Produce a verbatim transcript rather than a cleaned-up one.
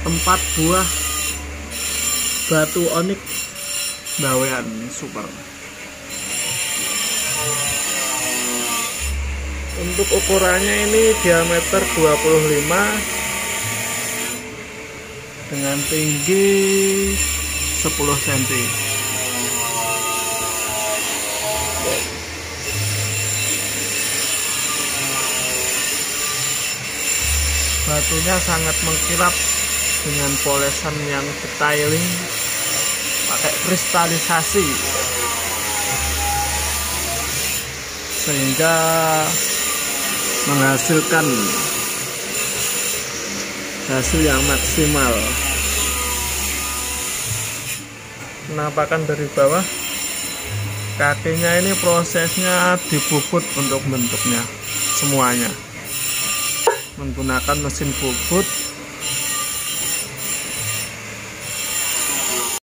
empat buah batu onik bawean super. Untuk ukurannya ini diameter dua puluh lima dengan tinggi sepuluh sentimeter. Batunya sangat mengkilap dengan polesan yang detailing, pakai kristalisasi, sehingga menghasilkan hasil yang maksimal. Penampakan dari bawah, kakinya ini prosesnya dibubut untuk bentuknya semuanya menggunakan mesin bubut